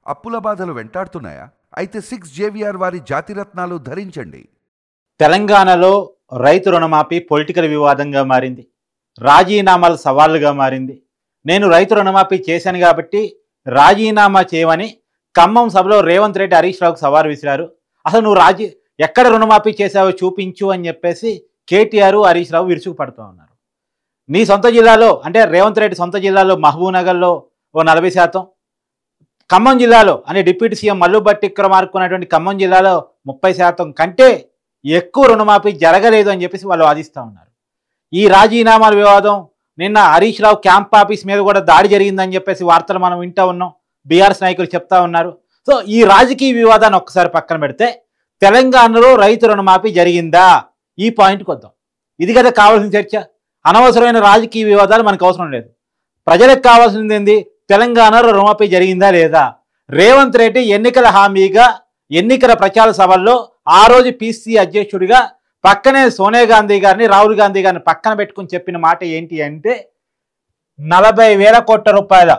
అప్పుల బాధలు వెంటాడుతున్నాయా? అయితే 6 JVR వారి జాతిరత్నాలు ధరించండి. తెలంగాణలో రైతు రుణమాఫీ పొలిటికల్ వివాదంగా మారింది. రాజీనామాలు సవాళ్లుగా మారింది. నేను రైతు రుణమాఫీ చేశాను కాబట్టి రాజీనామా చేయమని ఖమ్మం సభలో రేవంత్ రెడ్డి హరీష్ రావుకు సవాలు విసిరారు. అసలు నువ్వు ఎక్కడ రుణమాఫీ చేశావో చూపించు అని చెప్పేసి కేటీఆర్ హరీష్ రావు విరుచుకుపడుతూ ఉన్నారు. నీ సొంత జిల్లాలో అంటే రేవంత్ రెడ్డి సొంత జిల్లాలో మహబూబ్నగర్లో ఓ 40%, ఖమ్మం జిల్లాలో అంటే డిప్యూటీ సీఎం మల్లుబట్టి విక్రమార్క ఉన్నటువంటి ఖమ్మం జిల్లాలో 30% కంటే ఎక్కువ రుణమాఫీ జరగలేదు అని చెప్పేసి వాళ్ళు వాదిస్తూ ఉన్నారు. ఈ రాజీనామాల వివాదం నిన్న హరీష్ రావు క్యాంప్ ఆఫీస్ మీద కూడా దాడి జరిగిందని చెప్పేసి వార్తలు మనం వింటూ ఉన్నాం. బీఆర్ఎస్ నాయకులు చెప్తా ఉన్నారు. సో ఈ రాజకీయ వివాదాన్ని ఒక్కసారి పక్కన పెడితే తెలంగాణలో రైతు రుణమాఫీ జరిగిందా ఈ పాయింట్కి వద్దాం. ఇది కదా కావాల్సిన చర్చ. అనవసరమైన రాజకీయ వివాదాలు మనకు అవసరం లేదు. ప్రజలకు కావాల్సింది ఏంది? తెలంగాణలో రుణమాఫీ జరిగిందా లేదా? రేవంత్ రెడ్డి ఎన్నికల హామీగా ఎన్నికల ప్రచార సభల్లో ఆ రోజు పిసిసి అధ్యక్షుడిగా పక్కనే సోనియా గాంధీ గారిని రాహుల్ గాంధీ గారిని పక్కన పెట్టుకుని చెప్పిన మాట ఏంటి అంటే 40,000 కోట్ల రూపాయల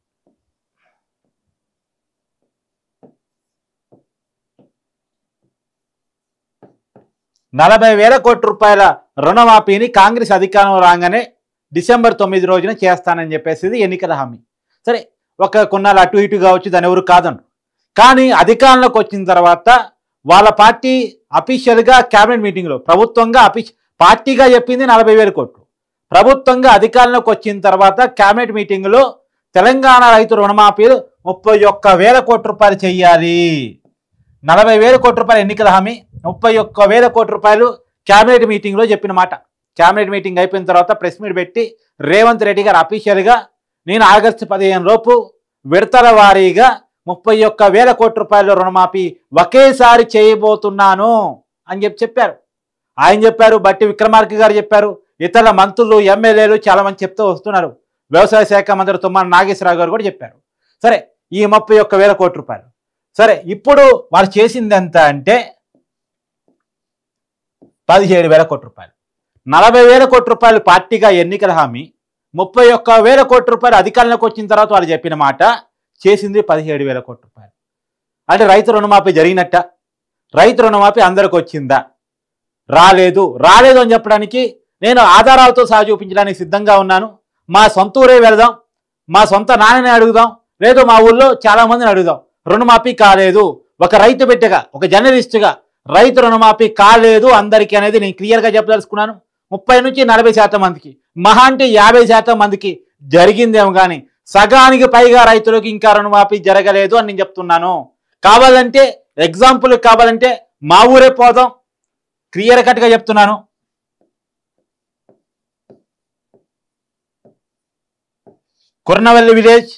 40,000 కోట్ల రూపాయల రుణమాఫీని కాంగ్రెస్ అధికారం రాగానే డిసెంబర్ 9 రోజున చేస్తానని చెప్పేసి ఎన్నికల హామీ. సరే, ఒక కొన్నాళ్ళు అటు ఇటు కావచ్చు, దాని ఎవరు కాదన్నారు. కానీ అధికారంలోకి వచ్చిన తర్వాత వాళ్ళ పార్టీ అఫీషియల్గా క్యాబినెట్ మీటింగ్లో ప్రభుత్వంగా పార్టీగా చెప్పింది 40,000 కోట్లు. ప్రభుత్వంగా అధికారంలోకి వచ్చిన తర్వాత క్యాబినెట్ మీటింగ్లో తెలంగాణ రైతు రుణమాఫీలు 31,000 కోట్ల రూపాయలు చెయ్యాలి. 40,000 కోట్ల రూపాయలు ఎన్నికల హామీ, 31,000 కోట్ల రూపాయలు క్యాబినెట్ మీటింగ్లో చెప్పిన మాట. క్యాబినెట్ మీటింగ్ అయిపోయిన తర్వాత ప్రెస్ మీట్ పెట్టి రేవంత్ రెడ్డి గారు అఫీషియల్గా నేను ఆగస్టు 15 లోపు విడతల వారీగా 31,000 కోట్ల రూపాయల రుణమాఫీ ఒకేసారి చేయబోతున్నాను అని చెప్పారు. ఆయన చెప్పారు, బట్టి విక్రమార్క గారు చెప్పారు, ఇతర మంత్రులు ఎమ్మెల్యేలు చాలామంది చెప్తూ వస్తున్నారు. వ్యవసాయ శాఖ మంత్రి తుమ్మల నాగేశ్వరరావు గారు కూడా చెప్పారు. సరే, ఈ 31,000 కోట్ల రూపాయలు సరే, ఇప్పుడు వాళ్ళు చేసింది ఎంత అంటే 17,000 కోట్ల రూపాయలు. 40,000 కోట్ల రూపాయలు పార్టీగా ఎన్నికల హామీ, 31,000 కోట్ల రూపాయలు అధికారంలోకి వచ్చిన తర్వాత వాళ్ళు చెప్పిన మాట చేసింది 17,000 కోట్ల రూపాయలు. అంటే రైతు రుణమాఫీ జరిగినట్ట? రైతు రుణమాఫీ అందరికి వచ్చిందా? రాలేదు అని చెప్పడానికి నేను ఆధారాలతో సహా చూపించడానికి సిద్ధంగా ఉన్నాను. మా సొంత ఊరే వెళదాం, మా సొంత నాన్నని అడుగుదాం, లేదు మా ఊళ్ళో చాలామందిని అడుగుదాం. రుణమాఫీ కాలేదు. ఒక రైతు బిడ్డగా, ఒక జర్నలిస్టుగా రైతు రుణమాఫీ కాలేదు అందరికీ అనేది నేను క్లియర్గా చెప్పదలుచుకున్నాను. 30 నుంచి 40% మందికి, మహా అంటే 50% మందికి జరిగిందేమో కానీ సగానికి పైగా రైతులకు ఇంకా రుణమాఫీ జరగలేదు అని నేను చెప్తున్నాను. కావాలంటే ఎగ్జాంపుల్ కావాలంటే మా ఊరే పోదాం, క్లియర్ కట్గా చెప్తున్నాను. కుర్నవెల్లి విలేజ్,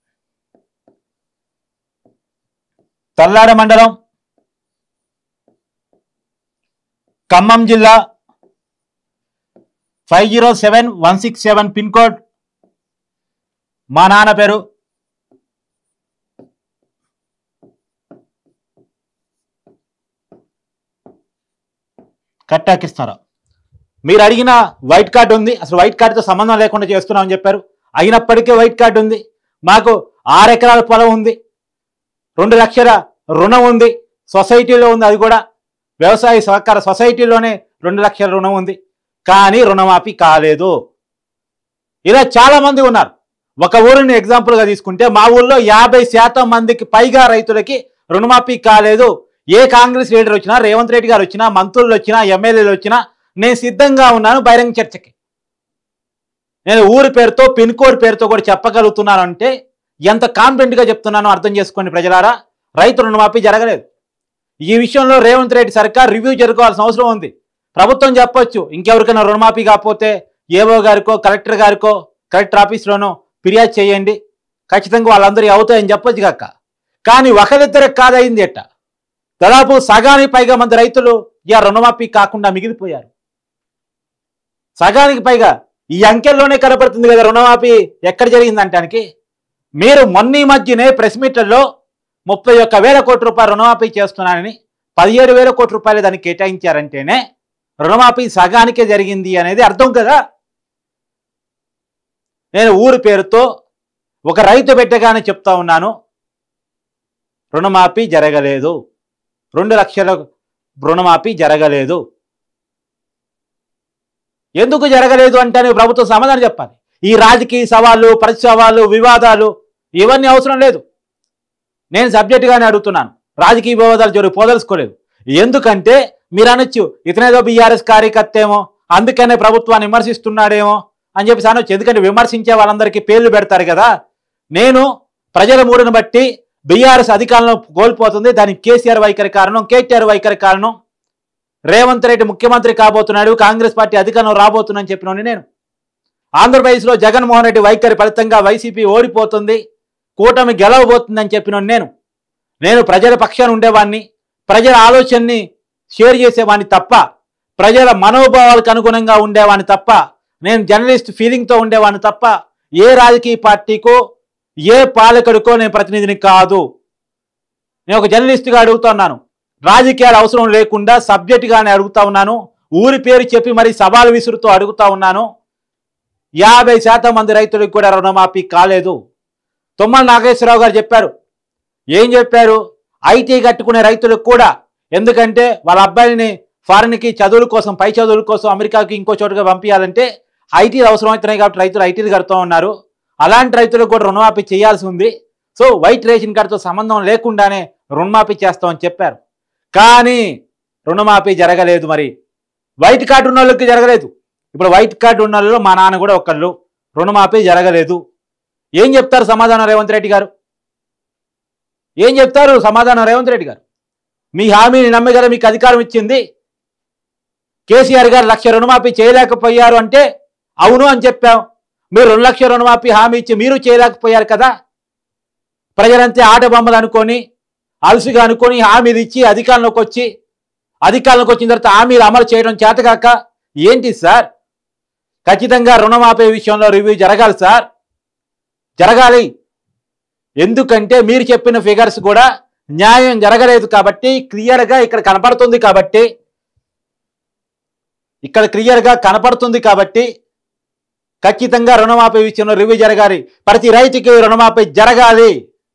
తల్లాడ మండలం, ఖమ్మం జిల్లా, 507167 పిన్ కోడ్. మా నాన్న పేరు కట్టాకిస్తారా. మీరు అడిగిన వైట్ కార్డు ఉంది, అసలు వైట్ కార్డుతో సంబంధం లేకుండా చేస్తున్నామని చెప్పారు. అయినప్పటికీ వైట్ కార్డు ఉంది. మాకు 6 ఎకరాల పొలం ఉంది, 2 లక్షల రుణం ఉంది, సొసైటీలో ఉంది. అది కూడా వ్యవసాయ సహకార సొసైటీలోనే 2 లక్షల రుణం ఉంది. కానీ రుణమాఫీ కాలేదు. ఇలా చాలామంది ఉన్నారు. ఒక ఊరిని ఎగ్జాంపుల్గా తీసుకుంటే మా ఊళ్ళో 50% మందికి పైగా రైతులకి రుణమాఫీ కాలేదు. ఏ కాంగ్రెస్ లీడర్ వచ్చినా, రేవంత్ రెడ్డి గారు వచ్చినా, మంత్రులు వచ్చినా, ఎమ్మెల్యేలు వచ్చినా నేను సిద్ధంగా ఉన్నాను బహిరంగ చర్చకి. నేను ఊరి పేరుతో, పిన్ కోడ్ పేరుతో కూడా చెప్పగలుగుతున్నాను అంటే ఎంత కాన్ఫిడెంట్గా చెప్తున్నానో అర్థం చేసుకోండి ప్రజలారా. రైతు రుణమాఫీ జరగలేదు. ఈ విషయంలో రేవంత్ రెడ్డి సర్కార్ రివ్యూ జరగాల్సిన అవసరం ఉంది. ప్రభుత్వం చెప్పొచ్చు, ఇంకెవరికైనా రుణమాఫీ కాకపోతే ఏవో గారికో, కలెక్టర్ గారికో, కలెక్టర్ ఆఫీస్లోనో ఫిర్యాదు చేయండి, ఖచ్చితంగా వాళ్ళందరూ అవుతాయని చెప్పొచ్చు కాక. కానీ ఒకరిద్దరికి కాదయింది ఎట్ట? దాదాపు సగానికి పైగా మంది రైతులు ఇక రుణమాఫీ కాకుండా మిగిలిపోయారు. సగానికి పైగా ఈ అంకెల్లోనే కనపడుతుంది కదా రుణమాఫీ ఎక్కడ జరిగిందంటానికి. మీరు మొన్న మధ్యనే ప్రెస్ మీట్లలో 31,000 కోట్ల రూపాయలు రుణమాఫీ చేస్తున్నానని 17,000 కోట్ల రూపాయలు దానికి కేటాయించారంటేనే రుణమాఫీ సగానికే జరిగింది అనేది అర్థం కదా. నేను ఊరి పేరుతో ఒక రైతు బిడ్డగానే చెప్తా ఉన్నాను. రుణమాఫీ జరగలేదు, 2 లక్షల రుణమాఫీ జరగలేదు. ఎందుకు జరగలేదు అంటే ప్రభుత్వం సమాధానం చెప్పాలి. ఈ రాజకీయ సవాళ్ళు, పరిస్థితి సవాళ్ళు, వివాదాలు ఇవన్నీ అవసరం లేదు. నేను సబ్జెక్టుగానే అడుగుతున్నాను. రాజకీయ వివాదాలు జోరు పోదలుచుకోలేదు. ఎందుకంటే మీరు అనొచ్చు ఇతనేదో బీఆర్ఎస్ కార్యకర్త ఏమో అందుకనే ప్రభుత్వాన్ని విమర్శిస్తున్నాడేమో అని చెప్పి అనొచ్చు. ఎందుకంటే విమర్శించే వాళ్ళందరికీ పేర్లు పెడతారు కదా. నేను ప్రజల మూడును బట్టి బీఆర్ఎస్ అధికారంలో కోల్పోతుంది, దానికి కేసీఆర్ వైఖరి కారణం, కేటీఆర్ వైఖరి కారణం, రేవంత్ రెడ్డి ముఖ్యమంత్రి కాబోతున్నాడు, కాంగ్రెస్ పార్టీ అధికారంలో రాబోతుందని చెప్పినోని నేను. ఆంధ్రప్రదేశ్లో జగన్మోహన్ రెడ్డి వైఖరి ఫలితంగా వైసీపీ ఓడిపోతుంది, కూటమి గెలవబోతుందని చెప్పినోని నేను ప్రజల పక్షాన ఉండేవాడిని, ప్రజల ఆలోచనని షేర్ చేసేవాడిని తప్ప, ప్రజల మనోభావాలకు అనుగుణంగా ఉండేవాడిని తప్ప, నేను జర్నలిస్ట్ ఫీలింగ్తో ఉండేవాడిని తప్ప ఏ రాజకీయ పార్టీకో ఏ పాలకుడికో నేను ప్రతినిధిని కాదు. నేను ఒక జర్నలిస్ట్గా అడుగుతున్నాను, రాజకీయాలు అవసరం లేకుండా సబ్జెక్టుగానే అడుగుతా ఉన్నాను. ఊరి పేరు చెప్పి మరి సవాలు విసురుతూ అడుగుతా ఉన్నాను. 50% మంది రైతులకు కూడా రుణమాఫీ కాలేదు. తుమ్మల నాగేశ్వరరావు గారు చెప్పారు. ఏం చెప్పారు? ఐటీ కట్టుకునే రైతులకు కూడా, ఎందుకంటే వాళ్ళ అబ్బాయిని ఫారిన్కి చదువుల కోసం, పై చదువుల కోసం అమెరికాకి ఇంకో చోటుగా పంపించాలంటే ఐటీలు అవసరమవుతున్నాయి కాబట్టి రైతులు ఐటీలు కడుతూ ఉన్నారు. అలాంటి రైతులకు కూడా రుణమాఫీ చేయాల్సి ఉంది. సో వైట్ రేషన్ కార్డుతో సంబంధం లేకుండానే రుణమాఫీ చేస్తామని చెప్పారు. కానీ రుణమాఫీ జరగలేదు. మరి వైట్ కార్డు ఉన్న వాళ్ళకి జరగలేదు. ఇప్పుడు వైట్ కార్డు ఉన్న వాళ్ళలో మా నాన్న కూడా ఒకళ్ళు. రుణమాఫీ జరగలేదు. ఏం చెప్తారు సమాధానం రేవంత్ రెడ్డి గారు? ఏం చెప్తారు సమాధానం రేవంత్ రెడ్డి గారు? మీ హామీని నమ్మి కదా మీకు అధికారం ఇచ్చింది. కేసీఆర్ గారు 1 లక్ష రుణమాఫీ చేయలేకపోయారు అంటే అవును అని చెప్పాం. మీరు 2 లక్షల రుణమాఫీ హామీ ఇచ్చి మీరు చేయలేకపోయారు కదా. ప్రజలంతే ఆట బొమ్మలు అనుకొని, అలసిగా అనుకొని హామీలు ఇచ్చి అధికారంలోకి వచ్చిన తర్వాత హామీలు అమలు చేయడం చేతగాక ఏంటి సార్? ఖచ్చితంగా రుణమాఫీ విషయంలో రివ్యూ జరగాలి సార్, జరగాలి. ఎందుకంటే మీరు చెప్పిన ఫిగర్స్ కూడా న్యాయం జరగలేదు కాబట్టి, క్లియర్గా ఇక్కడ కనపడుతుంది కాబట్టి ఖచ్చితంగా రుణమాఫీ విషయంలో రివ్యూ జరగాలి. ప్రతి రైతుకి రుణమాఫీ జరగాలి.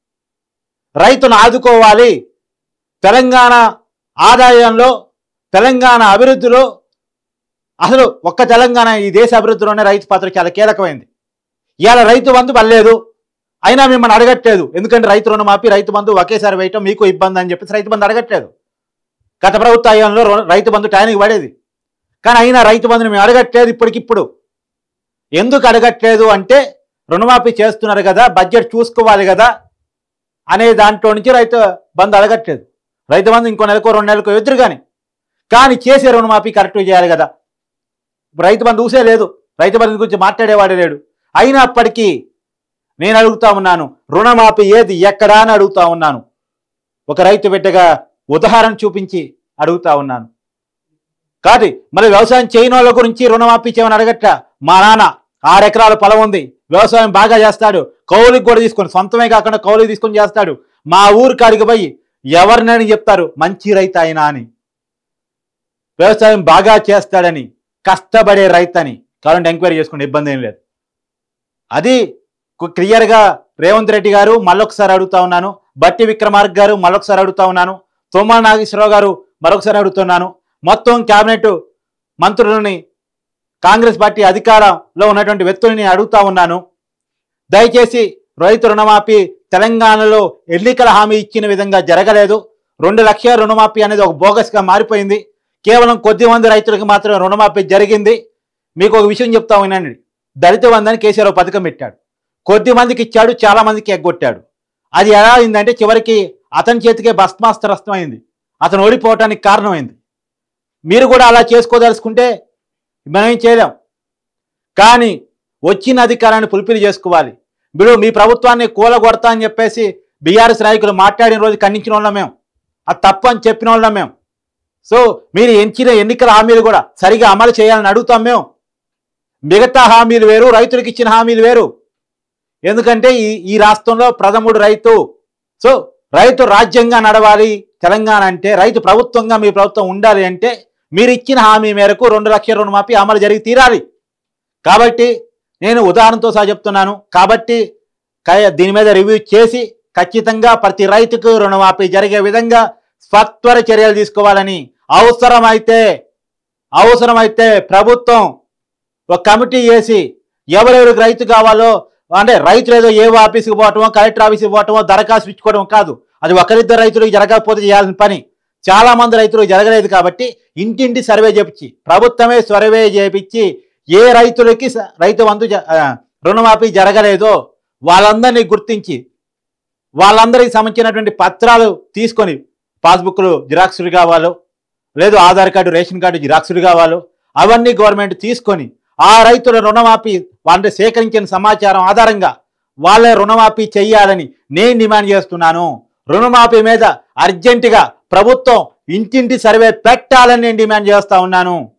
రైతును ఆదుకోవాలి. తెలంగాణ ఆదాయంలో, తెలంగాణ అభివృద్ధిలో, అసలు ఒక్క తెలంగాణ ఈ దేశ అభివృద్ధిలోనే రైతు పాత్ర చాలా కీలకమైంది. ఇవాళ రైతు బంధు పడలేదు, అయినా మిమ్మల్ని అడగట్లేదు. ఎందుకంటే రైతు రుణమాఫీ, రైతు బంధు ఒకేసారి వేయటం మీకు ఇబ్బంది అని చెప్పేసి రైతు బంధు అడగట్లేదు. గత ప్రభుత్వ హయాంలో రైతు బంధు టైంకి పడేది, కానీ అయినా రైతు బంధుని మేము అడగట్లేదు. ఇప్పటికిప్పుడు ఎందుకు అడగట్లేదు అంటే రుణమాఫీ చేస్తున్నారు కదా, బడ్జెట్ చూసుకోవాలి కదా అనే దాంట్లో నుంచి రైతు బంధు అడగట్లేదు. రైతు బంధు ఇంకో నెలకో 2 నెలలకో ఎదురు కానీ చేసే రుణమాఫీ కరెక్ట్గా చేయాలి కదా. రైతు బంధు ఊసే లేదు, రైతు బంధు గురించి మాట్లాడేవాడే లేడు. అయినప్పటికీ నేను అడుగుతా ఉన్నాను, రుణమాఫీ ఏది ఎక్కడా అని అడుగుతా ఉన్నాను. ఒక రైతు బిడ్డగా ఉదాహరణ చూపించి అడుగుతా ఉన్నాను. కాదు మళ్ళీ వ్యవసాయం చేయని వాళ్ళ గురించి రుణమాఫీ చేయమని అడగట్లా. మా నాన్న 6 ఎకరాల పొలం ఉంది, వ్యవసాయం బాగా చేస్తాడు, కౌలుకి కూడా తీసుకొని, సొంతమే కాకుండా కౌలుకి తీసుకొని చేస్తాడు. మా ఊరు కాడికి పోయి ఎవరినని చెప్తారు మంచి రైతు అయినా అని, వ్యవసాయం బాగా చేస్తాడని, కష్టపడే రైతు అని కావాలంటే ఎంక్వైరీ చేసుకునే ఇబ్బంది ఏం లేదు. అది క్లియర్గా రేవంత్ రెడ్డి గారు మళ్ళొకసారి అడుగుతా ఉన్నాను, బట్టి విక్రమార్క గారు మళ్ళొకసారి అడుగుతా ఉన్నాను, తుమ్మల నాగేశ్వరరావు గారు మరొకసారి అడుగుతున్నాను, మొత్తం క్యాబినెట్ మంత్రులని, కాంగ్రెస్ పార్టీ అధికారంలో ఉన్నటువంటి వ్యక్తులని అడుగుతా ఉన్నాను. దయచేసి రైతు రుణమాఫీ తెలంగాణలో ఎన్నికల హామీ ఇచ్చిన విధంగా జరగలేదు. 2 లక్షల రుణమాఫీ అనేది ఒక బోగస్గా మారిపోయింది. కేవలం కొద్దిమంది రైతులకు మాత్రమే రుణమాఫీ జరిగింది. మీకు ఒక విషయం చెప్తా వినండి. దళిత బంధుని కేసీఆర్ పథకం పెట్టాడు, కొద్ది మందికి ఇచ్చాడు, చాలా మందికి ఎగ్గొట్టాడు. అది ఎలా అయిందంటే చివరికి అతని చేతికే భస్మాస్త్రస్తం అయింది, అతను ఓడిపోవటానికి కారణమైంది. మీరు కూడా అలా చేసుకోదలుచుకుంటే మనం ఏం చేయలేం. కానీ వచ్చిన అధికారాన్ని ఫుల్ఫిల్ చేసుకోవాలి. మీరు మీ ప్రభుత్వాన్ని కూలగొడతా అని చెప్పేసి బీఆర్ఎస్ నాయకులు మాట్లాడిన రోజు ఖండించిన వాళ్ళం మేము, అది తప్పు అని చెప్పిన వాళ్ళం మేము. సో మీరు ఇచ్చిన ఎన్నికల హామీలు కూడా సరిగా అమలు చేయాలని అడుగుతాం మేము. మిగతా హామీలు వేరు, రైతులకు ఇచ్చిన హామీలు వేరు. ఎందుకంటే ఈ రాష్ట్రంలో ప్రథముడు రైతు. సో రైతు రాజ్యంగా నడవాలి తెలంగాణ అంటే, రైతు ప్రభుత్వంగా మీ ప్రభుత్వం ఉండాలి అంటే మీరు ఇచ్చిన హామీ మేరకు 2 లక్షల రుణమాఫీ అమలు జరిగి తీరాలి. కాబట్టి నేను ఉదాహరణతో సహా చెప్తున్నాను. కాబట్టి దీని మీద రివ్యూ చేసి ఖచ్చితంగా ప్రతి రైతుకు రుణమాఫీ జరిగే విధంగా సత్వర చర్యలు తీసుకోవాలని, అవసరమైతే ప్రభుత్వం ఒక కమిటీ వేసి ఎవరెవరికి రైతు కావాలో, అంటే రైతులు ఏదో ఏవో ఆఫీస్కి పోవటమో కలెక్టర్ ఆఫీస్కి పోవటమో దరఖాస్తు ఇచ్చుకోవడం కాదు. అది ఒకరిద్దరు రైతులకు జరగకపోతే చేయాల్సిన పని. చాలా మంది రైతులకు జరగలేదు కాబట్టి ఇంటింటి సర్వే చేపించి, ప్రభుత్వమే సర్వే చేపించి ఏ రైతులకి రైతు బంధు రుణమాఫీ జరగలేదో వాళ్ళందరినీ గుర్తించి వాళ్ళందరికీ సంబంధించినటువంటి పత్రాలు తీసుకొని, పాస్బుక్లు జిరాక్సులు కావాలో, లేదు ఆధార్ కార్డు రేషన్ కార్డు జిరాక్సులు కావాలో అవన్నీ గవర్నమెంట్ తీసుకొని ఆ రైతుల రుణమాఫీ వాళ్ళని సేకరించిన సమాచారం ఆధారంగా వాళ్ళే రుణమాఫీ చెయ్యాలని నేను డిమాండ్ చేస్తున్నాను. రుణమాఫీ మీద అర్జెంటుగా ప్రభుత్వం ఇంటింటి సర్వే పెట్టాలని నేను డిమాండ్ చేస్తా ఉన్నాను.